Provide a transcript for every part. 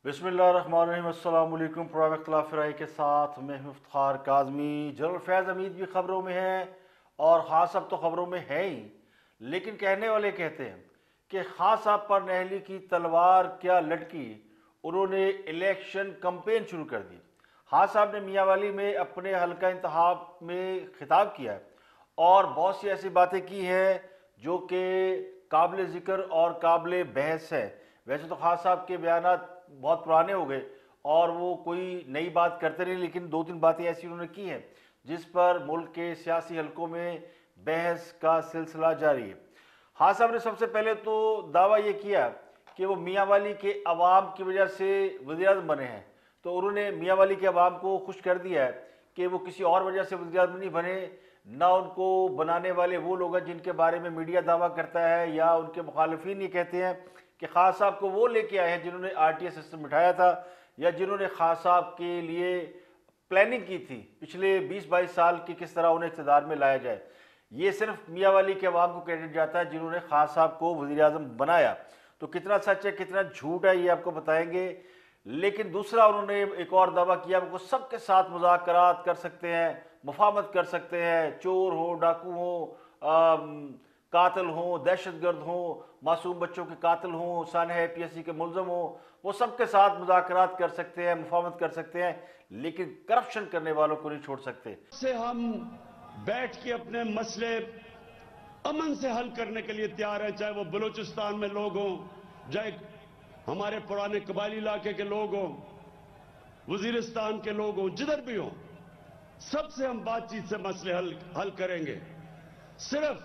बिस्मिल्लाहिर्रहमानिर्रहीम। अस्सलाम वालेकुम। प्रोग्राम इख्तिलाफ राय के साथ मैं हूं इफ्तिखार काज़मी। जनरल फैज़ हमीद भी ख़बरों में है और ख़ान साहब तो ख़बरों में है ही, लेकिन कहने वाले कहते हैं कि ख़ान साहब पर नहली की तलवार क्या लटकी, उन्होंने इलेक्शन कैंपेन शुरू कर दी। ख़ान साहब ने मियांवाली में अपने हल्का इंतखाब में खिताब किया है और बहुत सी ऐसी बातें की हैं जो कि काबिल ज़िक्र और काबिल बहस है। वैसे तो ख़ान साहब के बयानात बहुत पुराने हो गए और वो कोई नई बात करते नहीं, लेकिन दो तीन बातें ऐसी उन्होंने की हैं जिस पर मुल्क के सियासी हलकों में बहस का सिलसिला जारी है। ख़ान साहब ने सबसे पहले तो दावा ये किया कि वो मियांवाली के अवाम की वजह से वज़ीर-ए-आज़म बने हैं, तो उन्होंने मियांवाली के अवाम को खुश कर दिया है कि वो किसी और वजह से वज़ीर-ए-आज़म नहीं बने। ना उनको बनाने वाले वो लोग हैं जिनके बारे में मीडिया दावा करता है या उनके मुखालिफिन ये कहते हैं कि ख़ान साहब को वो लेके आए हैं जिन्होंने आरटीए सिस्टम बिठाया था या जिन्होंने ख़ान साहब के लिए प्लानिंग की थी पिछले 20-22 साल की, किस तरह उन्हें इक़्तिदार में लाया जाए। ये सिर्फ मियांवाली के अवाम को क्रेडिट जाता है जिन्होंने ख़ान साहब को वज़ीर-ए-आज़म बनाया। तो कितना सच है कितना झूठ है ये आपको बताएंगे। लेकिन दूसरा उन्होंने एक और दावा किया, वो सबके साथ मुज़ाकरात कर सकते हैं, मुफाहमत कर सकते हैं, चोर हो, डाकू हो, कातिल हों, दहशतगर्द हों, मासूम बच्चों के कातिल हों, सानह पीएससी के मुलजम हों, वो सबके साथ मुज़ाकरात कर सकते हैं, मुफाहमत कर सकते हैं, लेकिन करप्शन करने वालों को नहीं छोड़ सकते। से हम बैठ के अपने मसले अमन से हल करने के लिए तैयार हैं, चाहे वो बलूचिस्तान में लोग हों, चाहे हमारे पुराने कबायली इलाके के लोग हों, वजीरिस्तान के लोग हों, जिधर भी हों, सबसे हम बातचीत से मसले हल करेंगे। सिर्फ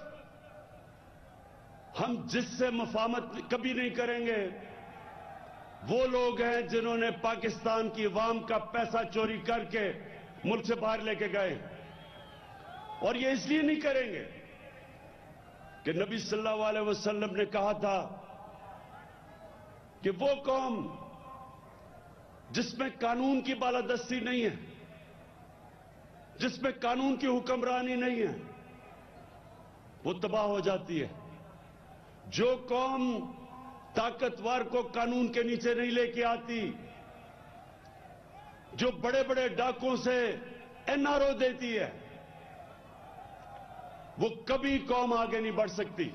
हम जिससे मुफाहमत कभी नहीं करेंगे वो लोग हैं जिन्होंने पाकिस्तान की अवाम का पैसा चोरी करके मुल्क से बाहर लेके गए, और ये इसलिए नहीं करेंगे कि नबी सल्लल्लाहु अलैहि वसल्लम ने कहा था कि वो कौम जिसमें कानून की बालादस्ती नहीं है, जिसमें कानून की हुक्मरानी नहीं है, वो तबाह हो जाती है। जो कौम ताकतवर को कानून के नीचे नहीं लेके आती, जो बड़े बड़े डाकुओं से एनआरओ देती है, वो कभी कौम आगे नहीं बढ़ सकती।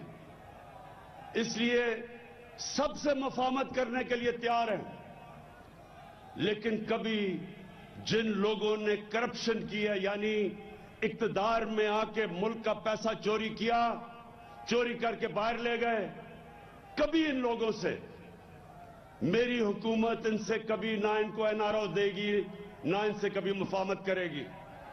इसलिए सबसे मुफाहमत करने के लिए तैयार हैं, लेकिन कभी जिन लोगों ने करप्शन की है, यानी इक्तदार में आके मुल्क का पैसा चोरी किया, चोरी करके बाहर ले गए, कभी इन लोगों से मेरी हुकूमत इनसे कभी ना इनको एनआरओ देगी, ना इनसे कभी मुफाहमत करेगी।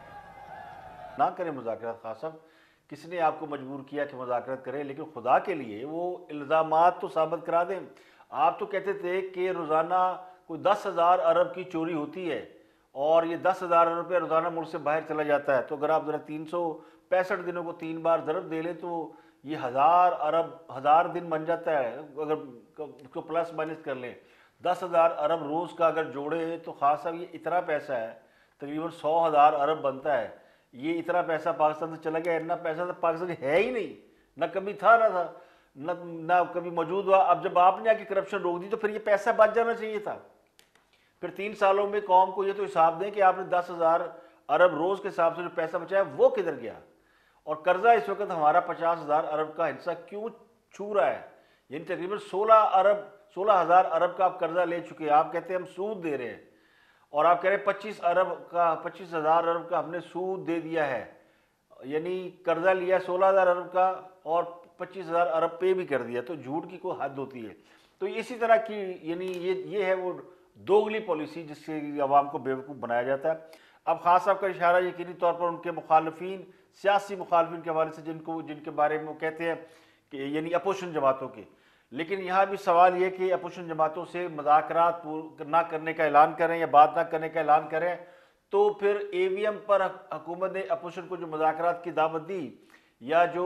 ना करें मुज़ाकरात। ख़ान साहब, किसने आपको मजबूर किया कि मुज़ाकरात करें? लेकिन खुदा के लिए वो इल्ज़ामात तो साबित करा दें। आप तो कहते थे कि रोज़ाना कोई 10,000 अरब की चोरी होती है और ये 10,000 अरब रुपया रोज़ाना मुल्क से बाहर चला जाता है। तो अगर आप ज़रा 365 दिनों को 3 बार ज़रब दे लें तो ये 1000 अरब 1000 दिन बन जाता है। अगर उसको प्लस माइनस कर लें, 10,000 अरब रोज़ का अगर जोड़े तो ख़ास साहब ये इतना पैसा है, तकरीबन 100,000 अरब बनता है। ये इतना पैसा पाकिस्तान से चला गया, इतना पैसा तो पाकिस्तान है ही नहीं, ना कभी था ना था ना कभी मौजूद हुआ। अब जब आपने आके करप्शन रोक दी तो फिर ये पैसा बच जाना चाहिए था। फिर 3 सालों में कौम को ये तो हिसाब दें कि आपने 10,000 अरब रोज़ के हिसाब से जो पैसा बचाया वो किधर गया, और कर्जा इस वक्त हमारा 50,000 अरब का हिस्सा क्यों छू रहा है। यानी तकरीबन 16,000 अरब का आप कर्जा ले चुके हैं। आप कहते हैं हम सूद दे रहे हैं, और आप कह रहे हैं 25,000 अरब का हमने सूद दे दिया है, यानी कर्जा लिया 16,000 अरब का और 25,000 अरब पे भी कर दिया। तो झूठ की कोई हद होती है। तो इसी तरह की यानी ये है वो दोगली पॉलिसी जिससे अवाम को बेवकूफ़ बनाया जाता है। अब ख़ान साहब का इशारा यकीनी तौर पर उनके मुखालफिन, सियासी मुखालफिन के हवाले से जिनके बारे में वो कहते हैं कि यानी अपोजिशन जमातों के। लेकिन यहाँ भी सवाल ये कि अपोजिशन जमातों से मुज़ाकरात ना करने का ऐलान करें या बात ना करने का ऐलान करें, तो फिर AVM पर हुकूमत ने अपोजिशन को जो मुज़ाकरात की दावत दी या जो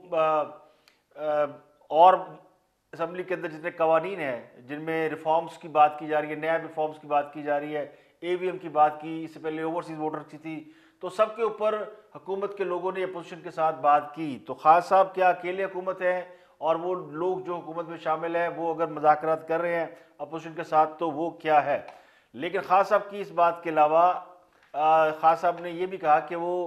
और असम्बली के अंदर जितने कवानीन हैं जिनमें रिफॉर्म्स की बात की जा रही है, नया रिफॉर्म्स की बात की जा रही है, AVM की बात की, इससे पहले ओवरसीज वोटर की थी, तो सबके ऊपर हुकूमत के लोगों ने अपोजिशन के साथ बात की। तो ख़ान साहब क्या अकेले हुकूमत है اور وہ لوگ جو حکومت میں شامل ہیں وہ اگر مذاکرات کر رہے ہیں اپوزیشن کے ساتھ تو وہ کیا ہے. لیکن خان صاحب کی اس بات کے علاوہ خان صاحب نے یہ بھی کہا کہ وہ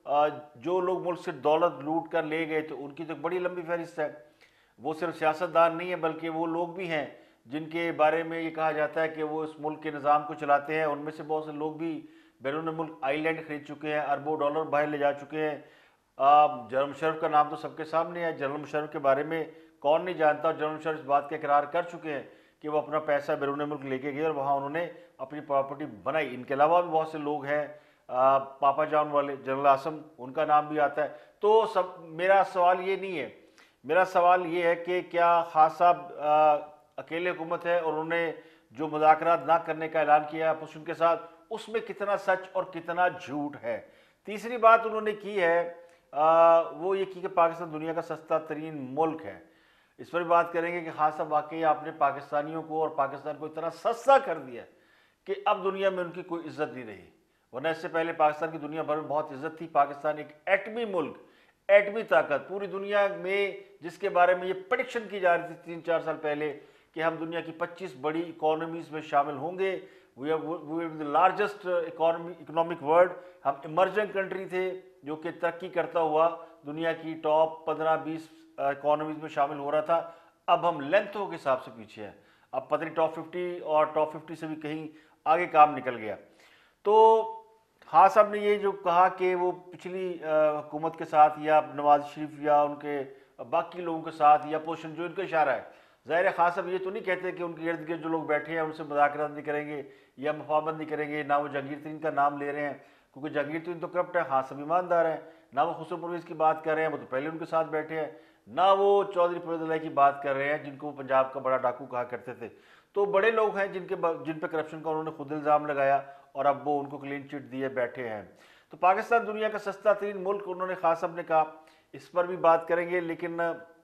جو لوگ ملک سے دولت لوٹ کر لے گئے تو ان کی تو بڑی لمبی فہرست ہے. وہ صرف سیاستدان نہیں ہیں بلکہ وہ لوگ بھی ہیں جن کے بارے میں یہ کہا جاتا ہے کہ وہ اس ملک کے نظام کو چلاتے ہیں. ان میں سے بہت سے لوگ بھی بیرون ملک آئی لینڈ خرید چکے ہیں, اربوں ڈالر باہر لے جا چکے ہیں. جنرل مشرف کا نام تو سب کے سامنے ہے. جنرل مشرف کے بارے میں کون نہیں جانتا, اور جنرل مشرف اس بات کا اقرار کر چکے ہیں کہ وہ اپنا پیسہ بیرون ملک لے کے گئے اور وہاں انہوں نے اپنی پراپرٹی بنائی. ان کے علاوہ بھی بہت سے لوگ ہیں, پاپا جان والے جنرل عاصم, ان کا نام بھی آتا ہے. تو میرا سوال یہ نہیں ہے, میرا سوال یہ ہے کہ کیا خان صاحب اکیلے حکومت ہے اور انہوں نے جو مذاکرات نہ کرنے کا اعلان کیا اپوزیشن کے ساتھ اس میں کتنا سچ اور کتنا جھوٹ ہے. تیسری بات انہوں نے کی ہے وہ یہ کی کہ پاکستان دنیا کا سستا ترین ملک ہے. اس پر بھی بات کریں گے کہ خان صاحب واقعی آپ نے پاکستانیوں کو اور پاکستان کو اتنا سستا کر دیا کہ اب دنیا میں ان کی کوئی عزت نہیں رہی, ورنہ اس سے پہلے پاکستان کی دنیا بھر میں بہت عزت تھی. پاکستان ایک ایٹمی ملک, ایٹمی طاقت, پوری دنیا میں جس کے بارے میں یہ پریڈکشن کی جا رہی تھی 3-4 سال پہلے کہ ہم دنیا کی 25 بڑی اکانومیز میں شامل ہوں گے. We are the largest economic world. ہم ایمرجنگ کنٹری تھے جو کہ ترقی کرتا ہوا دنیا کی ٹاپ 15-20 اکانومیز میں شامل ہو رہا تھا. اب ہم لینتھوں کے حساب سے پیچھے ہیں, اب پتہ نہیں ٹاپ 50 اور ٹاپ 50 سے بھی کہیں آگے کام نکل گیا. تو خان صاحب نے یہ جو کہا کہ وہ پچھلی حکومت کے ساتھ یا نواز شریف یا ان کے باقی لوگوں کے ساتھ یا اپوزیشن جو ان کا اشارہ ہے, ظاہر ہے خان صاحب یہ تو نہیں کہتے کہ ان کے ارد گرد جو لوگ بیٹھے ہیں ان سے مذاکرات نہیں کریں گے یا مفاہمت نہیں کریں گے. نہ وہ جہانگیر ترین کا نام لے رہے ہیں کیونکہ جہانگیر ترین تو کرپٹ ہے, خان صاحب ایماندار ہیں. نہ وہ خسرو پرویز کی بات کر رہے ہیں, وہ تو پہلے ان کے ساتھ بیٹھے ہیں. نہ وہ چودھری پرویز الہی کی بات کر رہے ہیں جن کو پنجاب کا بڑا ڈاکو کہا کرتے تھے. تو بڑے لوگ ہیں جن پہ کرپشن کا انہوں نے خود الزام لگایا اور اب وہ ان کو کلین چٹ دیے بیٹھے ہیں. تو پاکستان دنیا کا سستا ترین ملک انہوں نے خان صاحب نے کہا, اس پر بھی بات کریں گے. لیکن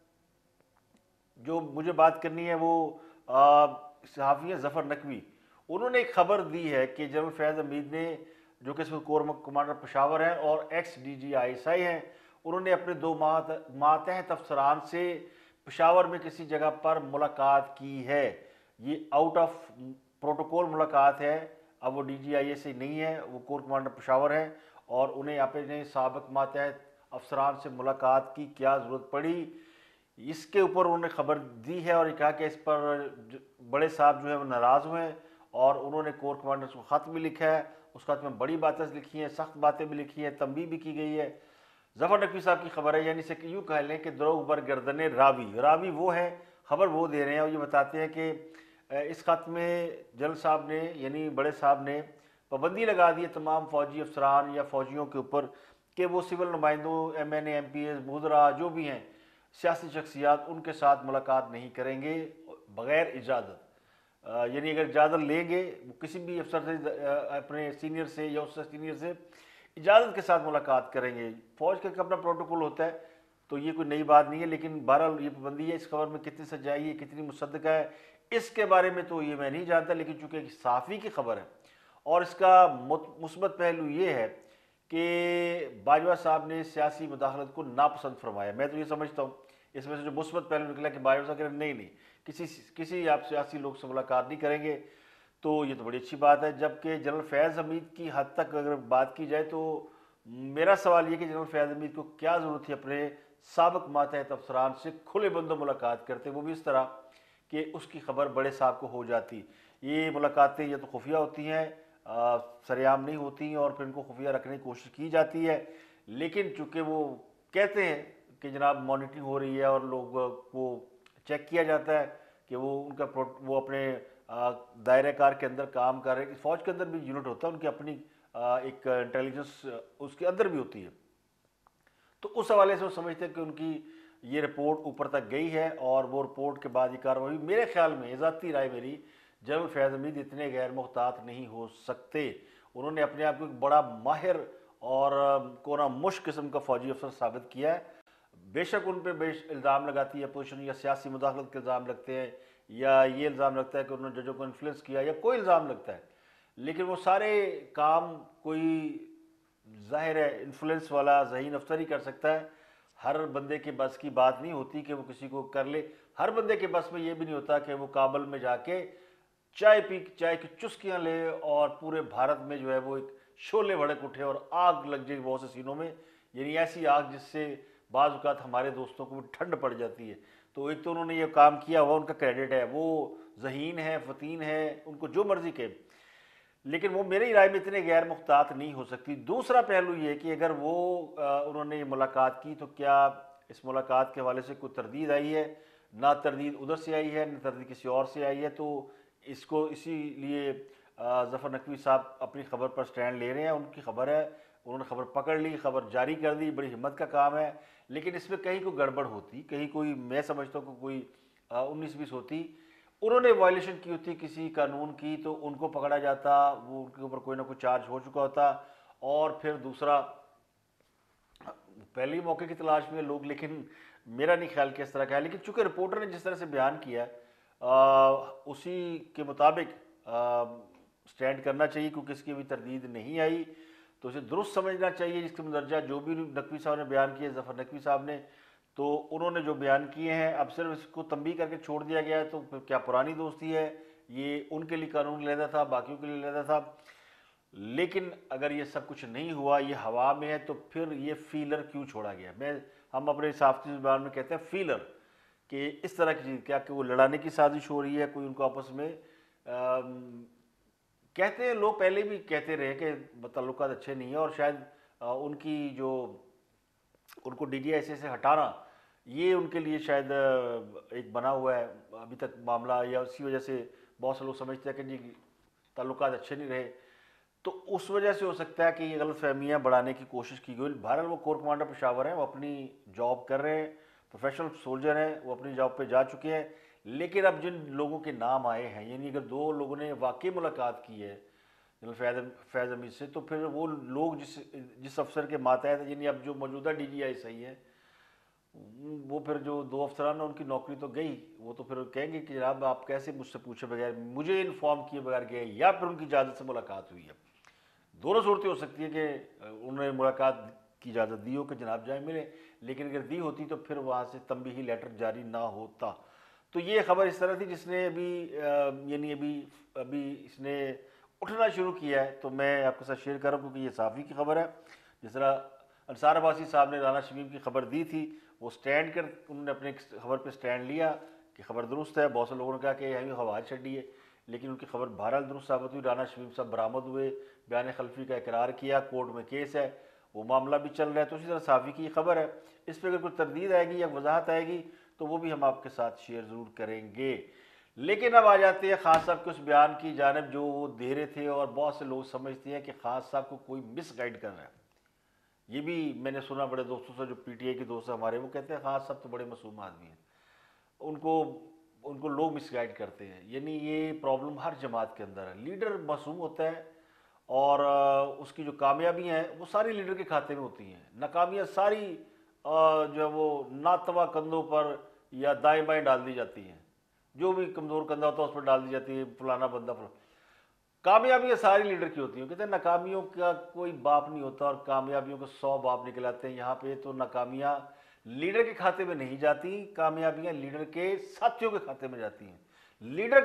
جو مجھے بات کرنی ہے وہ صحافی ہیں ظفر نقوی, انہوں نے ایک خبر دی ہے کہ جنرل فیض حمید نے جو کہ کور کمانڈر پشاور ہیں اور ex D G I S I ہیں, انہوں نے اپنے 2 ماتحت افسران سے پشاور میں کسی جگہ پر ملاقات کی ہے. یہ آؤٹ آف پروٹوکول ملاقات ہے. اب وہ ڈی جی آئی ایس آئی نہیں ہے, وہ کور کمانڈر پشاور ہیں اور انہیں اپنے سابق ماتحت افسران سے ملاقات کی کیا ضرورت پڑی, اس کے اوپر انہوں نے خبر دی ہے. اور یہ کہا کہ اس پر بڑے صاحب جو ہیں وہ ناراض ہوئے ہیں اور انہوں نے کور کمانڈرز کو خط بھی لکھا ہے. اس خط میں بڑی باتیں لکھی ہیں, سخت باتیں بھی لکھی ہیں, تنبیہ بھی کی گئی ہے. ظفر نقوی صاحب کی خبر ہے, یعنی سے یوں کہہ لیں کہ دروغ بر گردن راوی وہ ہیں, خبر وہ دے رہے ہیں اور یہ بتاتے ہیں کہ اس خط میں جنرل صاحب نے یعنی بڑے صاحب نے پابندی لگا دی ہے تمام فوجی افسران یا فوجیوں کے اوپر کہ وہ سول نمائندوں, M N A, M P S, وزراء جو بھی ہیں سیاسی شخصیات, ان کے ساتھ ملاقات نہیں کریں گے بغیر اجازت. یعنی اگر اجازت لیں گے وہ کسی بھی افسر سے, اپنے سینئر سے یا اس سے سینئر سے اجازت کے ساتھ ملاقات کریں گے. فوج کا اپنا پروٹوکول ہوتا ہے تو یہ کوئی نئی بات نہیں ہے. لیکن بہرحال یہ پابندی ہے. اس خبر میں کتنی سچائی ہے, کتنی مصدقہ ہے, اس کے بارے میں تو یہ میں نہیں جانتا. لیکن چونکہ ایک صحافی کی خبر ہے اور اس کا مثبت پہلو یہ ہے کہ باجوہ صاحب نے سیاسی مداخلت کو ناپسند فرمایا. میں تو یہ سمجھتا ہوں اس میں سے جو مثبت پہلو نکلا کہ باجوہ صاحب کہہ رہے نہیں کسی آپ سیاسی لوگ سے ملاقات نہیں کریں گے, تو یہ تو بڑی اچھی بات ہے. جبکہ جنرل فیض حمید کی حد تک اگر بات کی جائے تو میرا سوال یہ کہ جنرل فیض حمید کو کیا ضرورت تھی اپنے سابق ماتحت افسران سے کھلے بندوں ملاقات کرتے, وہ بھی اس طرح کہ اس کی خبر بڑے صاحب کو ہو جاتی. یہ ملاقاتیں یہ تو خفیہ ہوتی ہیں, سریعام نہیں ہوتی اور پھر ان کو خفیہ رکھنے کی کوشش کی جاتی ہے. لیکن چونکہ وہ کہتے ہیں کہ جناب مانیٹرنگ ہو رہی ہے اور لوگ وہ چیک کیا جاتا ہے کہ وہ ان کا وہ اپنے دائرہ کار کے اندر کام کر رہے ہیں. فوج کے اندر بھی یونٹ ہوتا ہے ان کی اپنی ایک انٹیلیجنس اس کے اندر بھی ہوتی ہے. تو اس حوالے سے وہ سمجھتے ہیں کہ ان کی یہ رپورٹ اوپر تک گئی ہے اور وہ رپورٹ کے بعد یہ کارروائی. میرے خیال میں ذاتی رائے میری, جنرل فیض حمید اتنے غیر محتاط نہیں ہو سکتے. انہوں نے اپنے آپ کو ایک بڑا ماہر اور کونا مشک قسم کا فوجی افسر ثابت کیا ہے. بے شک ان پہ الزام لگاتی ہے اپوزیشن یا سیاسی مداخلت کے الزام لگتے ہیں یا یہ الزام لگتا ہے کہ انہوں نے ججوں کو انفلوئنس کیا یا کوئی الزام لگتا ہے, لیکن وہ سارے کام کوئی ظاہر ہے انفلوئنس والا ذہین افسر ہی کر سکتا ہے. ہر بندے کے بس کی بات نہیں ہوتی کہ وہ کسی کو کر لے. ہر بندے کے بس میں یہ بھی نہیں ہوتا کہ وہ کابل میں جا کے چائے کی چسکیاں لے اور پورے بھارت میں جو ہے وہ ایک شعلے بھڑک اٹھے اور آگ لگ جائے بہت سے سینوں میں. یعنی ایسی آگ جس سے بعض اوقات ہمارے دوستوں کو بھی ٹھنڈ پڑ جاتی ہے. تو ایک تو انہوں نے یہ کام کیا ہوا، ان کا کریڈٹ ہے، وہ ذہین ہے، فتین ہے، ان کو جو مرضی کہ، لیکن وہ میری رائے میں اتنے غیر محتاط نہیں ہو سکتی. دوسرا پہلو یہ کہ اگر وہ انہوں نے یہ ملاقات کی تو کیا اس ملاقات کے حوالے سے کوئی تردید آئی ہے؟ نہ تردید ادھر سے آئی ہے، نہ تردید کسی اور سے آئی ہے. تو اس کو اسی لیے ظفر نقوی صاحب اپنی خبر پر سٹینڈ لے رہے ہیں. ان کی خبر ہے، انہوں نے خبر پکڑ لی، خبر جاری کر دی، بڑی ہمت کا کام ہے. لیکن اس میں کہیں کوئی گڑبڑ ہوتی، کہیں کوئی، میں سمجھتا ہوں کہ کوئی 19-20 ہوتی، انہوں نے وائلیشن کی ہوتی کسی قانون کی، تو ان کو پکڑا جاتا، وہ ان کے اوپر کوئی نہ کوئی چارج ہو چکا ہوتا. اور پھر دوسرا، پہلے ہی موقع کی تلاش میں لوگ، لیکن میرا نہیں خیال کہ اس طرح کا ہے. لیکن چونکہ رپورٹر نے جس طرح سے بیان کیا اسی کے مطابق سٹینڈ کرنا چاہیے، کیونکہ اس کی بھی تردید نہیں آئی تو اسے درست سمجھنا چاہیے. جس کے مندرجہ جو بھی نقوی صاحب نے بیان کیے، ظفر نقوی صاحب نے، تو انہوں نے جو بیان کیے ہیں اب صرف اس کو تنبیہ کر کے چھوڑ دیا گیا ہے. تو کیا پرانی دوستی ہے؟ یہ ان کے لیے قانون علیحدہ تھا، باقیوں کے لیے علیحدہ تھا. لیکن اگر یہ سب کچھ نہیں ہوا، یہ ہوا میں ہے، تو پھر یہ فیلر کیوں چھوڑا گیا؟ ہم اپنے صحافتی زبان میں کہتے ہیں فیلر، کہ اس طرح کی چیز، کیا کہ وہ لڑانے کی سازش ہو رہی ہے، کوئی ان کو آپس میں کہتے ہیں. لوگ پہلے بھی کہتے رہے کہ تعلقات اچھے نہیں ہیں، اور شاید ان کی جو، ان کو ڈی جی آئی سے ہٹانا، یہ ان کے لیے شاید ایک بنا ہوا ہے ابھی تک معاملہ، یا اسی وجہ سے بہت سے لوگ سمجھتے ہیں کہ جی تعلقات اچھے نہیں رہے. تو اس وجہ سے ہو سکتا ہے کہ یہ غلط فہمیاں بڑھانے کی کوشش کی گئی. بہرحال وہ کور کمانڈر پشاور ہیں، وہ اپنی جاب کر رہے ہیں، پروفیشنل سولجر ہیں، وہ اپنی جاب پہ جا چکے ہیں. لیکن اب جن لوگوں کے نام آئے ہیں، یعنی اگر 2 لوگوں نے واقعی ملاقات کی ہے جنرل فیض حمید سے، تو پھر وہ لوگ جس افسر کے ماتحت، یعنی اب جو موجودہ ڈی جی آئی صحیح ہے، وہ پھر جو 2 افسران ہیں ان کی نوکری تو گئی، وہ تو پھر کہیں گے کہ جناب آپ کیسے مجھ سے پوچھے بغیر، مجھے انفارم کیے بغیر گئے، یا پھر ان کی اجازت سے ملاقات ہوئی ہے. دونوں صورتیں ہو سکتی ہیں کہ انہوں نے ملاقات کی اجازت دی ہو کہ جناب جائیں ملیں، لیکن اگر دی ہوتی تو پھر وہاں سے تنبیہی لیٹر جاری نہ ہوتا. تو یہ خبر اس طرح تھی جس نے یعنی ابھی اس نے اٹھنا شروع کیا ہے. تو میں آپ کے ساتھ شیئر کر رہا ہوں کیونکہ یہ صحافی کی خبر ہے. جس طرح انصار عباسی صاحب نے رانا شمیم کی خبر دی تھی، وہ سٹینڈ کر، انہوں نے اپنے خبر پہ سٹینڈ لیا کہ خبر درست ہے. بہت سے لوگوں نے کہا کہ ہمیں خواہش چھڑی ہے، لیکن ان کی خبر بہرحال درست ثابت ہوئی. رانا شمیم صاحب برآمد ہوئے، بیان خلفی کا اقرار کیا، کورٹ میں کیس ہے، وہ معاملہ بھی چل رہا ہے. تو اسی طرح صحافی کی یہ خبر ہے. اس پہ اگر کوئی تردید آئے گی یا وضاحت آئے گی تو وہ بھی ہم آپ کے ساتھ شیئر ضرور کریں گے. لیکن اب آ جاتے ہیں خان صاحب کے اس بیان کی جانب جو وہ دے رہے تھے، اور بہت سے لوگ سمجھتے ہیں کہ خان صاحب کو کوئی مس گائیڈ کر رہا ہے. یہ بھی میں نے سنا بڑے دوستوں سے، جو پی ٹی آئی کے دوست ہیں ہمارے، وہ کہتے ہیں خان صاحب تو بڑے معصوم آدمی ہیں، ان کو لوگ مس گائیڈ کرتے ہیں. یعنی یہ پرابلم ہر جماعت کے اندر ہے. لیڈر معصوم ہوتا ہے اور اس کی جو کامیابیاں ہیں وہ ساری لیڈر کے کھاتے میں ہوتی ہیں، ناکامیاں ساری جو ہے وہ ناتواں کندھوں پر یا دائیں بائیں ڈال دی جاتی ہیں. جو بھی کمزور کندھا ہوتا ہے اس پر ڈال دی جاتی ہے، فلانا بندہ فلانا. کامیابیاں ساری لیڈر کی ہوتی ہیں. کہتے ہیں ناکامیوں کا کوئی باپ نہیں ہوتا اور کامیابیوں کو 100 باپ نکل آتے ہیں. یہاں پہ تو ناکامیاں لیڈر کے کھاتے میں نہیں جاتی، کامیابیاں لیڈر کے ساتھیوں کے کھاتے میں جاتی ہیں. لیڈر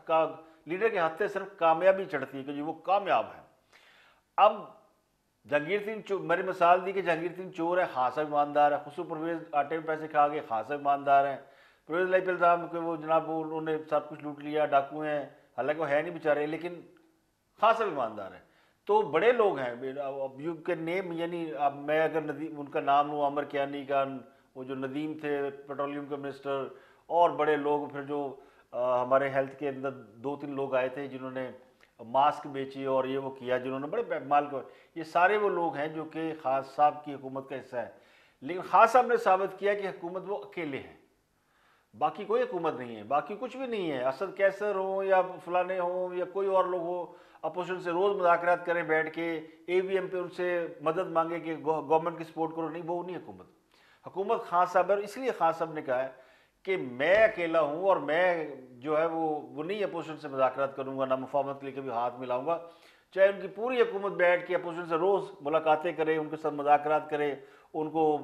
کے ہاتھ سے صرف کامیابی چڑھتی ہے کہ جی وہ کامیاب ہے. اب جہانگیر تین میں نے مثال دی کہ جہانگیر تین چور ہے، خان صاحب ایماندار ہے. خسرو پرویز آٹے میں پیسے کھا گئے، خان صاحب ایماندار ہیں. پرویز اللہ پہ الزام کہ وہ جناب انہوں نے سب کچھ لوٹ لیا، ڈاکو ہیں، حالانکہ وہ ہے نہیں بیچارے، لیکن خان صاحب ایماندار ہیں. تو بڑے لوگ ہیں. اب یو کے نیم، یعنی اب میں اگر ان کا نام لوں، عمر کیانی کا، وہ جو ندیم تھے پیٹرولیم کے منسٹر، اور بڑے لوگ پھر جو ہمارے ہیلتھ کے اندر 2-3 لوگ آئے تھے جنہوں نے ماسک بیچی اور یہ وہ کیا، جنہوں نے بڑے مال کو، یہ سارے وہ لوگ ہیں جو کہ خان صاحب کی حکومت کا حصہ ہے. لیکن خان صاحب نے ثابت کیا کہ حکومت وہ اکیلے ہیں، باقی کوئی حکومت نہیں ہے، باقی کچھ بھی نہیں ہے. اسد کیسر ہوں یا فلانے ہوں یا کوئی اور لوگ ہو، اپوزیشن سے روز مذاکرات کریں بیٹھ کے، اے وی ایم پہ ان سے مدد مانگے کہ گورنمنٹ کی سپورٹ کرو، نہیں، وہ نہیں حکومت. حکومت خان صاحب ہے. اس لیے خان صاحب نے کہا ہے کہ میں اکیلا ہوں اور میں جو ہے وہ نہیں اپوزیشن سے مذاکرات کروں گا، نہ مفاہمت کے لیے کبھی ہاتھ ملاؤں گا. چاہے ان کی پوری حکومت بیٹھ کے اپوزیشن سے روز ملاقاتیں کرے، ان کے ساتھ مذاکرات کرے، ان کو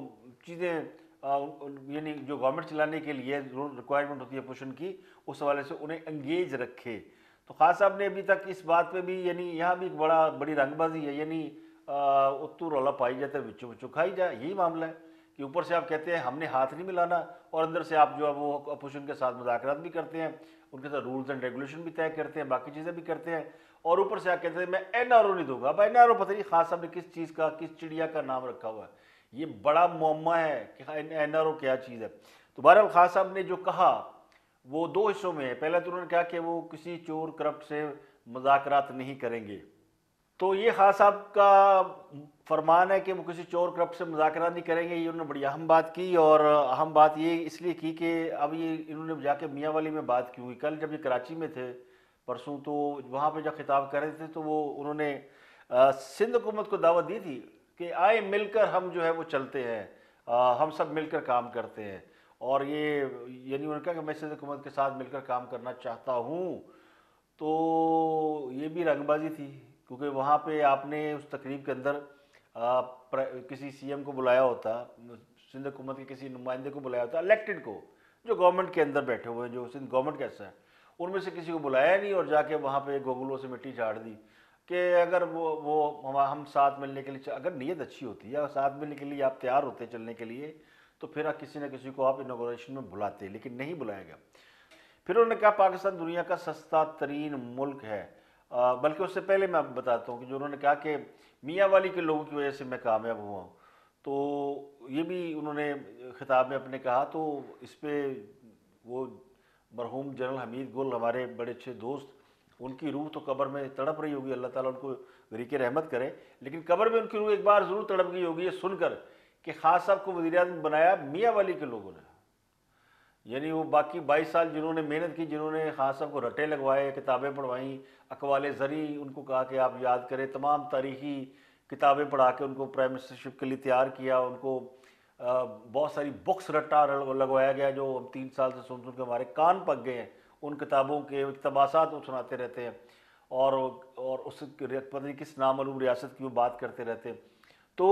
چیزیں یعنی جو گورنمنٹ چلانے کے لیے ریکوائرمنٹ ہوتی ہے اپوزیشن کی، اس حوالے سے انہیں انگیج رکھے. تو خان صاحب نے ابھی تک اس بات پہ بھی یعنی یہاں بھی ایک بڑی رنگ بازی ہے، یعنی اتو رولا پائی جاتا ہے بچوں بچوں کھائی جائے. یہی معاملہ ہے کہ اوپر سے آپ کہتے ہیں ہم نے ہاتھ نہیں ملانا، اور اندر سے آپ جو ہے وہ اپوزیشن کے ساتھ مذاکرات بھی کرتے ہیں، ان کے ساتھ رولز اینڈ ریگولیشن بھی طے کرتے ہیں، باقی چیزیں بھی کرتے ہیں، اور اوپر سے آپ کہتے ہیں میں این آر او نہیں دوں گا. اب این آر او پتہ نہیں خان صاحب نے کس چیز کا، کس چڑیا کا نام رکھا ہوا ہے. یہ بڑا معمہ ہے کہ این آر او کیا چیز ہے. تو بہرحال خان صاحب نے جو کہا وہ دو حصوں میں ہے. پہلے تو انہوں نے کہا کہ وہ کسی چور کرپٹ سے مذاکرات نہیں کریں گے. تو یہ خان صاحب کا فرمان ہے کہ وہ کسی چور کرپٹ سے مذاکرات نہیں کریں گے. یہ انہوں نے بڑی اہم بات کی، اور اہم بات یہ اس لیے کی کہ اب یہ انہوں نے جا کے میاں والی میں بات کی ہوئی. کل جب یہ کراچی میں تھے پرسوں، تو وہاں پہ جب خطاب کر رہے تھے تو وہ انہوں نے سندھ حکومت کو دعوت دی تھی کہ آئے مل کر ہم جو ہے وہ چلتے ہیں، ہم سب مل کر کام کرتے ہیں. اور یہ یعنی انہوں نے کہا کہ میں سندھ حکومت کے ساتھ مل کر کام کرنا چاہتا ہوں. تو یہ بھی رنگ بازی تھی، کیونکہ وہاں پہ آپ نے اس تقریب کے اندر کسی سی ایم کو بلایا ہوتا، سندھ حکومت کے کسی نمائندے کو بلایا ہوتا، الیکٹڈ کو، جو گورنمنٹ کے اندر بیٹھے ہوئے ہیں، جو سندھ گورنمنٹ کا حصہ ہے، ان میں سے کسی کو بلایا نہیں، اور جا کے وہاں پہ گوگلوں سے مٹی جھاڑ دی کہ اگر وہ ہم ساتھ ملنے کے لیے، اگر نیت اچھی ہوتی ہے اور ساتھ ملنے کے لیے آپ تیار ہوتے چلنے کے لیے، تو پھر کسی نہ کسی کو آپ انوگریشن میں بلاتے، لیکن نہیں بلایا گیا. پھر انہوں نے کہا پاکستان دنیا کا سستا ترین ملک ہے. بلکہ اس سے پہلے میں بتاتا ہوں کہ جو انہوں نے کہا کہ میاں والی کے لوگوں کی وجہ سے میں کامیاب ہوا ہوں، تو یہ بھی انہوں نے خطاب میں اپنے کہا. تو اس پہ وہ مرحوم جنرل حمید گل، ہمارے بڑے اچھے دوست، ان کی روح تو قبر میں تڑپ رہی ہوگی، اللہ تعالیٰ ان کو غریق رحمت کرے، لیکن قبر میں ان کی روح ایک بار ضرور تڑپ گئی ہوگی یہ سن کر کہ خان صاحب کو وزیر اعظم بنایا میاں والی کے لوگوں نے. یعنی وہ باقی 22 سال جنہوں نے محنت کی، جنہوں نے خان صاحب کو رٹے لگوائے، کتابیں پڑھوائیں، اقوال زرعی ان کو کہا کہ آپ یاد کریں، تمام تاریخی کتابیں پڑھا کے ان کو پرائم منسٹرشپ کے لیے تیار کیا، ان کو بہت ساری بکس رٹا لگوایا گیا جو ہم 3 سال سے سن کے ہمارے کان پک گئے ہیں، ان کتابوں کے اقتباسات وہ سناتے رہتے ہیں، اور اس پتہ نہیں کس نامعلوم ریاست کی وہ بات کرتے رہتے ہیں. تو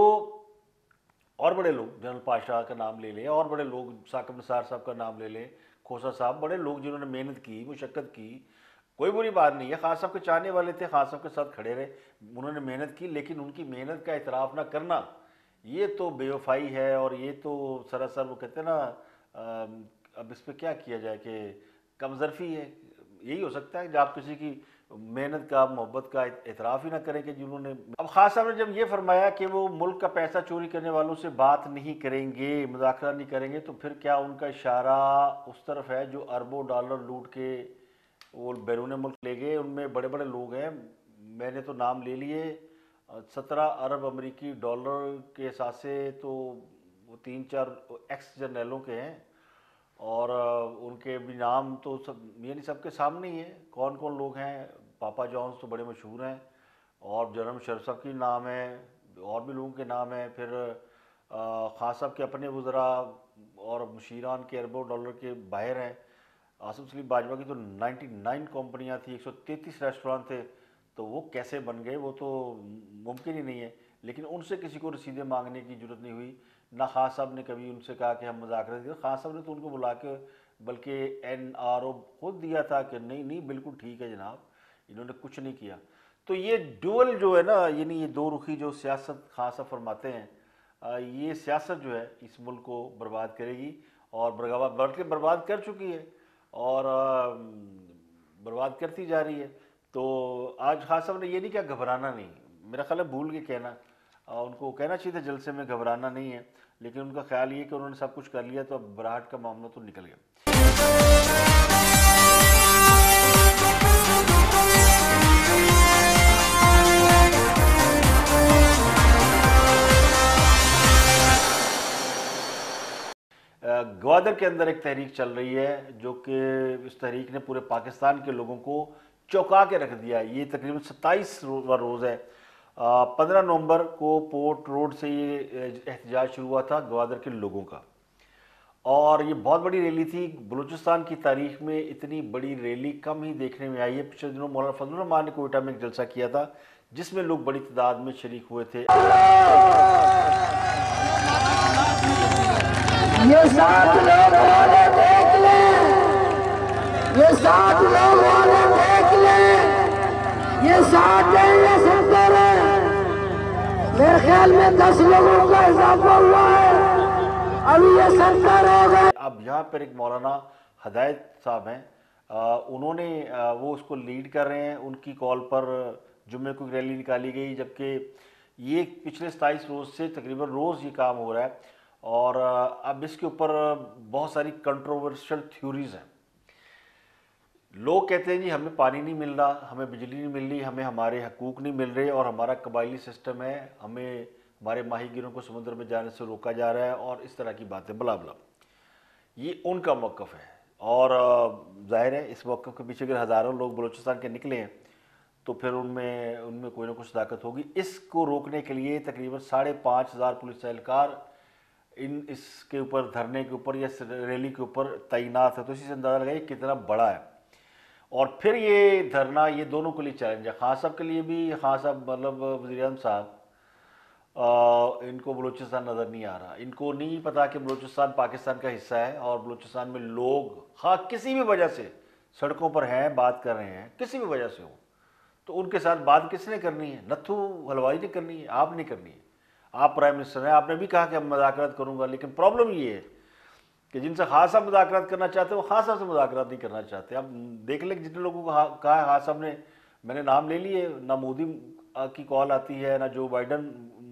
اور بڑے لوگ، جنرل پاشا کا نام لے لیں، اور بڑے لوگ، ثاقب نثار صاحب کا نام لے لیں، کھوسا صاحب، بڑے لوگ جنہوں نے محنت کی، مشقت کی. کوئی بری بات نہیں ہے، خان صاحب کے چاہنے والے تھے، خان صاحب کے ساتھ کھڑے رہے، انہوں نے محنت کی، لیکن ان کی محنت کا اعتراف نہ کرنا یہ تو بے وفائی ہے، اور یہ تو سراسر وہ کہتے ہیں نا، اب اس پہ کیا کیا جائے کہ کم ظرفی ہے. یہی ہو سکتا ہے کہ آپ کسی کی محنت کا، محبت کا اعتراف ہی نہ کریں کہ جنہوں نے. اب خان صاحب نے جب یہ فرمایا کہ وہ ملک کا پیسہ چوری کرنے والوں سے بات نہیں کریں گے، مذاکرہ نہیں کریں گے، تو پھر کیا ان کا اشارہ اس طرف ہے جو اربوں ڈالر لوٹ کے وہ بیرون ملک لے گئے؟ ان میں بڑے بڑے لوگ ہیں، میں نے تو نام لے لیے، 17 ارب امریکی ڈالر کے حساب سے تو وہ 3-4 ایکس جرنیلوں کے ہیں، اور ان کے بھی نام تو یعنی سب کے سامنے ہی ہے کون کون لوگ ہیں. پاپا جانس تو بڑے مشہور ہیں، اور جنرل مشرف صاحب کی نام ہے، اور بھی لوگوں کے نام ہیں. پھر خان صاحب کے اپنے وزراء اور مشیران کے اربوں ڈالر کے باہر ہیں. آصف سلیم باجوہ کی تو 99 کمپنیاں تھیں، 133 ریسٹوران تھے، تو وہ کیسے بن گئے؟ وہ تو ممکن ہی نہیں ہے. لیکن ان سے کسی کو رسیدیں مانگنے کی ضرورت نہیں ہوئی، نہ خان صاحب نے کبھی ان سے کہا کہ ہم مذاکرات دیں. خان صاحب نے تو ان کو بلا کے بلکہ NRO خود دیا تھا کہ نہیں بالکل ٹھیک ہے جناب، انہوں نے کچھ نہیں کیا. تو یہ ڈوئل جو ہے نا، یعنی یہ دو رخی جو سیاست خان صاحب فرماتے ہیں، یہ سیاست جو ہے اس ملک کو برباد کرے گی، اور بلکہ برباد کر چکی ہے، اور برباد کرتی جا رہی ہے. تو آج خان صاحب نے یہ نہیں کہا گھبرانا نہیں، میرا خیال ہے بھول کے کہنا، ان کو کہنا چاہیے تھا جلسے میں گھبرانا نہیں ہے، لیکن ان کا خیال یہ کہ انہوں نے سب کچھ کر لیا تو اب براہٹ کا معاملہ تو نکل گیا. گوادر کے اندر ایک تحریک چل رہی ہے جو کہ اس تحریک نے پورے پاکستان کے لوگوں کو چوکا کے رکھ دیا. یہ تقریباً 27واں روز ہے. 15 نومبر کو پورٹ روڈ سے یہ احتجاج شروع ہوا تھا گوادر کے لوگوں کا، اور یہ بہت بڑی ریلی تھی. بلوچستان کی تاریخ میں اتنی بڑی ریلی کم ہی دیکھنے میں آئی ہے. پچھلے دنوں مولانا فضل الرحمان نے کوئٹہ میں ایک جلسہ کیا تھا جس میں لوگ بڑی تعداد میں شریک ہوئے تھے. یہ 7 لوگ والے دیکھ لیں، یہ 7 لوگ والے دیکھ لیں، یہ 7 ہیں یا 70 ہیں؟ میرے خیال میں 10 لوگوں کا اضافہ ہوا ہے، ابھی یہ 70 ہو گئے۔ اب یہاں پر ایک مولانا ہدایت صاحب ہیں، انہوں نے وہ اس کو لیڈ کر رہے ہیں، ان کی کال پر جمعے کو ریلی نکالی گئی، جبکہ یہ پچھلے 27 روز سے تقریباً روز یہ کام ہو رہا ہے، اور اب اس کے اوپر بہت ساری کنٹروورشل تھیوریز ہیں۔ لوگ کہتے ہیں جی ہمیں پانی نہیں مل رہا، ہمیں بجلی نہیں مل رہی، ہمیں ہمارے حقوق نہیں مل رہے، اور ہمارا قبائلی سسٹم ہے، ہمیں ہمارے ماہی گیروں کو سمندر میں جانے سے روکا جا رہا ہے، اور اس طرح کی باتیں بلا بلا۔ یہ ان کا موقف ہے، اور ظاہر ہے اس موقف کے پیچھے اگر ہزاروں لوگ بلوچستان کے نکلے ہیں تو پھر ان میں کوئی نہ کچھ طاقت ہوگی۔ اس کو روکنے کے لیے تقریباً 5,500 پولیس اہلکار اس کے اوپر دھرنے کے اوپر یا ریلی کے اوپر تعینات ہے، تو اسی سے اندازہ لگائیے کتنا بڑا ہے۔ اور پھر یہ دھرنا یہ دونوں کے لیے چیلنج ہے، خان صاحب کے لیے بھی۔ خان صاحب مطلب وزیر اعظم صاحب، ان کو بلوچستان نظر نہیں آ رہا، ان کو نہیں پتا کہ بلوچستان پاکستان کا حصہ ہے، اور بلوچستان میں لوگ کسی بھی وجہ سے سڑکوں پر ہیں، بات کر رہے ہیں، کسی بھی وجہ سے ہو، تو ان کے ساتھ بات کس نے کرنی ہے؟ نتھو حلوائی نے کرنی ہے، آپ نے کرنی ہے۔ آپ پرائم منسٹر ہیں، آپ نے بھی کہا کہ میں مذاکرات کروں گا، لیکن پرابلم یہ ہے کہ جن سے خان صاحب مذاکرات کرنا چاہتے ہیں وہ خان صاحب سے مذاکرات نہیں کرنا چاہتے۔ اب دیکھ لیں جتنے لوگوں کو کہا ہے خان صاحب نے، میں نے نام لے لیے، نہ مودی کی کال آتی ہے، نہ جو بائیڈن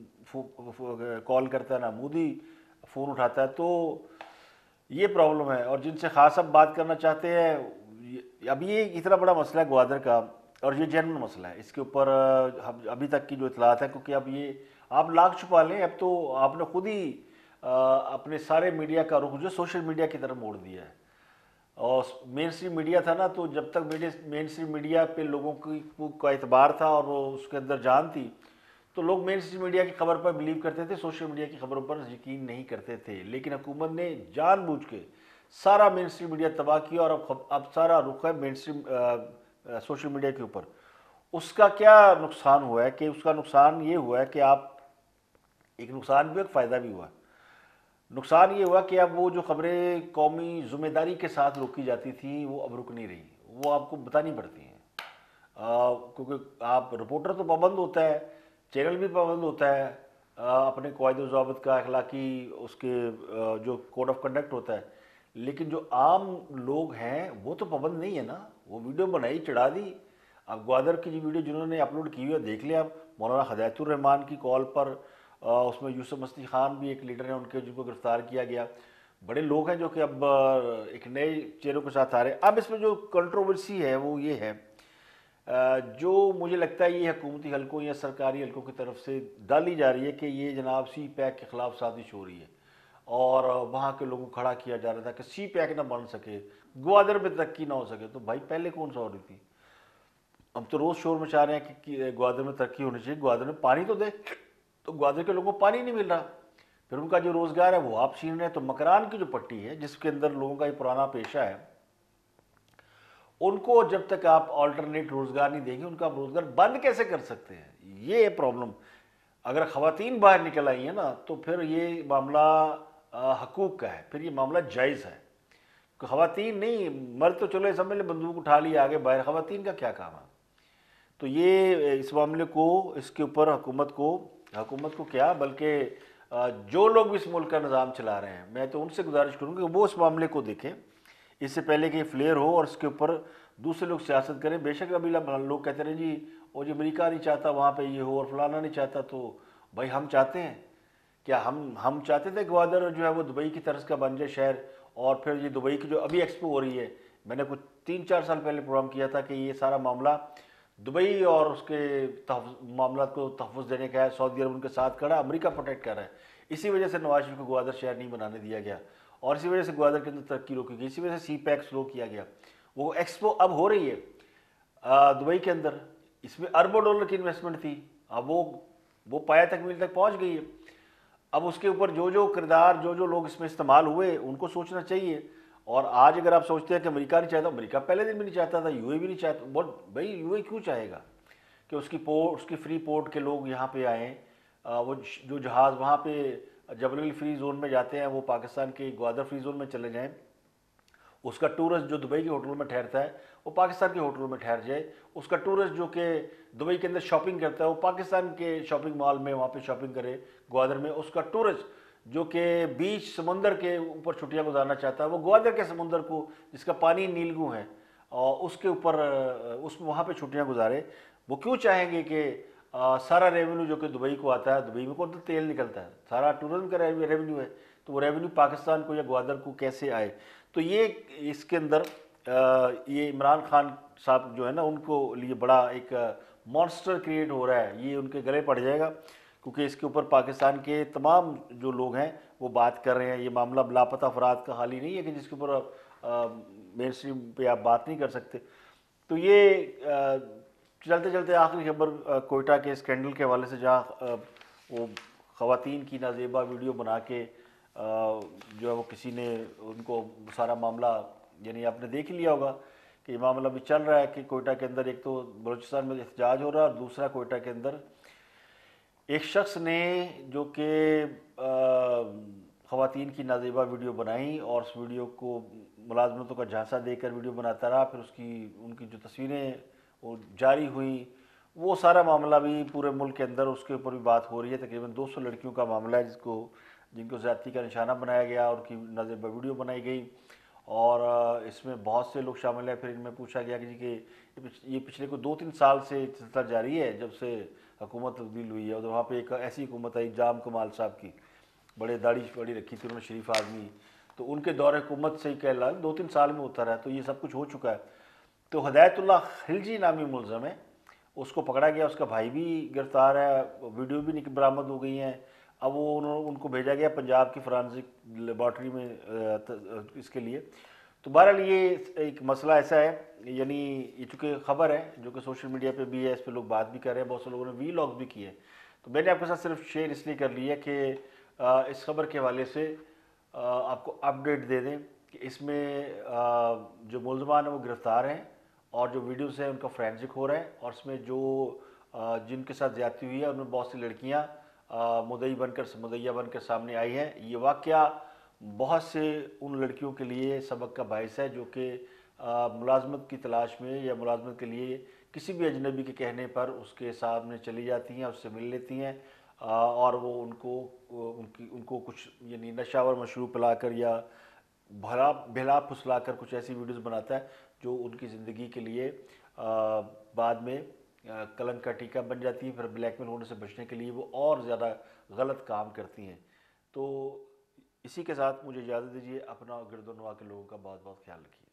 کال کرتا ہے، نہ مودی فون اٹھاتا ہے، تو یہ پرابلم ہے۔ اور جن سے خان صاحب بات کرنا چاہتے ہیں، اب یہ اتنا بڑا مسئلہ ہے گوادر کا، اور یہ جنرل مسئلہ ہے، اس کے اوپر ابھی تک کی جو اطلاعات ہیں، کیونکہ اب یہ آپ لاکھ چھپا لیں، اب تو آپ نے خود ہی اپنے سارے میڈیا کا رخ جو سوشل میڈیا کی طرف موڑ دیا ہے۔ اور مین اسٹریم میڈیا تھا نا، تو جب تک مین اسٹریم میڈیا پہ لوگوں کا اعتبار تھا اور وہ اس کے اندر جان تھی، تو لوگ مین اسٹریم میڈیا کی خبر پر بلیو کرتے تھے، سوشل میڈیا کی خبروں پر یقین نہیں کرتے تھے۔ لیکن حکومت نے جان بوجھ کے سارا مین اسٹریم میڈیا تباہ کیا، اور اب سارا رخ ہے مین اسٹریم سوشل میڈیا کے اوپر۔ اس کا کیا نقصان ہوا ہے کہ اس کا نقصان یہ ہوا ہے کہ آپ ایک نقصان بھی ایک فائدہ بھی ہوا۔ نقصان یہ ہوا کہ اب وہ جو خبریں قومی ذمہ داری کے ساتھ روکی جاتی تھیں وہ اب رک نہیں رہی، وہ آپ کو بتانی پڑتی ہیں، کیونکہ آپ رپورٹر تو پابند ہوتا ہے، چینل بھی پابند ہوتا ہے اپنے قواعد و ضوابط کا، اخلاقی اس کے جو کوڈ آف کنڈکٹ ہوتا ہے، لیکن جو عام لوگ ہیں وہ تو پابند نہیں ہے نا۔ وہ ویڈیو بنائی چڑھا دی۔ اب گوادر کی جو ویڈیو جنہوں نے اپلوڈ کی ہوئی ہے دیکھ لیں، اب مولانا ہدایت الرحمان کی کال پر اس میں یوسف مستی خان بھی ایک لیڈر ہیں ان کے، جن کو گرفتار کیا گیا۔ بڑے لوگ ہیں جو کہ اب ایک نئے چہروں کے ساتھ آ رہے ہیں۔ اب اس میں جو کنٹروورسی ہے وہ یہ ہے، جو مجھے لگتا ہے یہ حکومتی حلقوں یا سرکاری حلقوں کی طرف سے ڈالی جا رہی ہے کہ یہ جناب سی پیک کے خلاف سازش ہو رہی ہے، اور وہاں کے لوگوں کو کھڑا کیا جا رہا تھا کہ سی پیک نہ بن سکے، گوادر میں ترقی نہ ہو سکے۔ تو بھائی پہلے کون سا ہو رہی تھی؟ ہم تو روز شور مچا رہے ہیں کہ گوادر میں ترقی ہونی چاہیے، گوادر میں پانی تو دے، تو گوادر کے لوگوں کو پانی نہیں مل رہا، پھر ان کا جو روزگار ہے وہ آپ چھین رہے ہیں۔ تو مکران کی جو پٹی ہے جس کے اندر لوگوں کا یہ پرانا پیشہ ہے، ان کو جب تک آپ آلٹرنیٹ روزگار نہیں دیں گے، ان کا آپ روزگار بند کیسے کر سکتے ہیں؟ یہ پرابلم۔ اگر خواتین باہر نکل آئی ہیں نا تو پھر یہ معاملہ حقوق کا ہے، پھر یہ معاملہ جائز ہے۔ خواتین نہیں، مرد تو چلو سمجھ لیں بندوق اٹھا لی آگے باہر، خواتین کا کیا کام ہے؟ تو یہ اس معاملے کو، اس کے اوپر حکومت کو کیا بلکہ جو لوگ بھی اس ملک کا نظام چلا رہے ہیں، میں تو ان سے گزارش کروں کہ وہ اس معاملے کو دیکھیں اس سے پہلے کہ یہ فلیئر ہو، اور اس کے اوپر دوسرے لوگ سیاست کریں۔ بے شک ابھی لوگ کہتے رہے جی وہ جو امریکہ نہیں چاہتا وہاں پہ یہ ہو، اور فلانا نہیں چاہتا، تو بھائی ہم چاہتے ہیں کیا؟ ہم چاہتے تھے گوادر جو ہے وہ دبئی کی طرز کا بن جائے شہر، اور پھر یہ دبئی کی جو ابھی ایکسپو ہو رہی ہے، میں نے کچھ 3-4 سال پہلے پروگرام کیا تھا کہ یہ سارا معاملہ دبئی اور اس کے معاملات کو تحفظ دینے کا ہے، سعودی عرب ان کے ساتھ کھڑا، امریکہ پروٹیکٹ کر رہا ہے۔ اسی وجہ سے نواز شریف کو گوادر شہر نہیں بنانے دیا گیا، اور اسی وجہ سے گوادر کے اندر ترقی روکی گئی، اسی وجہ سے سی پیک سلو کیا گیا۔ وہ ایکسپو اب ہو رہی ہے دبئی کے اندر، اس میں اربوں ڈالر کی انویسٹمنٹ تھی، اب وہ پایا تکمیل تک پہنچ گئی ہے۔ اب اس کے اوپر جو کردار جو لوگ اس میں استعمال ہوئے ان کو سوچنا چاہیے۔ اور آج اگر آپ سوچتے ہیں کہ امریکہ نہیں چاہتا، امریکہ پہلے دن بھی نہیں چاہتا تھا، یو اے بھی نہیں چاہتا، بھائی یو اے کیوں چاہے گا کہ اس کی فری پورٹ کے لوگ یہاں پہ آئیں؟ وہ جو جہاز وہاں پہ जबल अली फ्री जोन में जाते हैं वो पाकिस्तान के ग्वादर फ्री जोन में चले जाएं, उसका टूरिस्ट जो दुबई के होटलों में ठहरता है वो पाकिस्तान के होटलों में ठहर जाए, उसका टूरिस्ट जो कि दुबई के अंदर शॉपिंग करता है वो पाकिस्तान के शॉपिंग मॉल में वहाँ पे शॉपिंग करे ग्वादर में, उसका टूरिस्ट जो कि बीच समुंदर के ऊपर छुट्टियां गुजारना चाहता है वो ग्वादर के समुंदर को जिसका पानी नीलगू है और उसके ऊपर उस वहाँ पे छुट्टियां गुजारे। वो क्यों चाहेंगे कि सारा रेवेन्यू जो कि दुबई को आता है, दुबई में कौन तो तेल निकलता है, सारा टूरिज्म का रेवेन्यू है, तो वो रेवेन्यू पाकिस्तान को या ग्वादर को कैसे आए। तो ये इसके अंदर ये इमरान खान साहब जो है ना उनको लिए बड़ा एक मॉन्स्टर क्रिएट हो रहा है, ये उनके गले पड़ जाएगा क्योंकि इसके ऊपर पाकिस्तान के तमाम जो लोग हैं वो बात कर रहे हैं। ये मामला लापता अफराद का हाल ही नहीं है कि जिसके ऊपर मेन स्ट्रीम पे आप बात नहीं कर सकते। तो ये चलते चलते आखिरी खबर कोयटा के स्कैंडल के हवाले से, जहाँ वो ख़वातीन की नाजेबा वीडियो बना के जो है वो किसी ने उनको सारा मामला, यानी आपने देख ही लिया होगा कि ये मामला भी चल रहा है कि कोयटा के अंदर एक तो बलूचिस्तान में एहतजाज हो रहा है और दूसरा कोयटा के अंदर एक शख्स ने जो कि ख़वातीन की नाजेबा वीडियो बनाई और उस वीडियो को मुलाजमतों का झांसा देकर वीडियो बनाता रहा, फिर उनकी जो तस्वीरें वो जारी हुई, वो सारा मामला भी पूरे मुल्क के अंदर उसके ऊपर भी बात हो रही है। तकरीबन 200 लड़कियों का मामला है जिनको ज़्यादती का निशाना बनाया गया और उनकी नाजेबा वीडियो बनाई गई और इसमें बहुत से लोग शामिल हैं। फिर इनमें पूछा गया कि ये पिछले को 2-3 साल से सिलसिला जारी है जब से हुकूमत तब्दील हुई है। और वहाँ पे एक ऐसी हुकूमत आई जाम कमाल साहब की, बड़े दाढ़ी बड़ी रखी थी उन्होंने, शरीफ आदमी, तो उनके दौरे हुकूमत से ही कह रहा 2-3 साल में होता रहा, तो ये सब कुछ हो चुका है। तो हिदायतुल्लाह खिलजी नामी मुलज़म है, उसको पकड़ा गया, उसका भाई भी गिरफ्तार है, वीडियो भी बरामद हो गई हैं। अब वो उनको भेजा गया पंजाब की फॉरेंसिक लेबॉर्ट्री में इसके लिए। तो बहरहाल ये एक मसला ऐसा है, यानी ये चूँकि ख़बर है जो कि सोशल मीडिया पे भी है, इस पर लोग बात भी कर रहे हैं, बहुत से लोगों ने वीलॉग भी किए, तो मैंने आपके साथ सिर्फ शेयर इसलिए कर लिया कि इस खबर के हवाले से आपको अपडेट दे दें कि इसमें जो मुलज़मान हैं वो गिरफ़्तार हैं और जो वीडियोस हैं उनका फोरेंसिक हो रहा है और इसमें जो जिनके साथ ज़्यादती हुई है उनमें बहुत सी लड़कियाँ मुद्दईया बनकर सामने आई हैं। ये वाक़या बहुत से उन लड़कियों के लिए सबक का बायस है जो कि मुलाजमत की तलाश में या मुलाजमत के लिए किसी भी अजनबी के कहने पर उसके सामने चली जाती हैं, उससे मिल लेती हैं और वो उनको कुछ यानी नशा और मशरूब पिलाकर या भला फुसला कर कुछ ऐसी वीडियोस बनाता है जो उनकी ज़िंदगी के लिए बाद में कलंक का टीका बन जाती है। फिर ब्लैकमेल होने से बचने के लिए वो और ज़्यादा गलत काम करती हैं। तो इसी के साथ मुझे इजाज़त दीजिए। अपना गिरदोनवा के लोगों का बहुत बहुत ख्याल रखिए।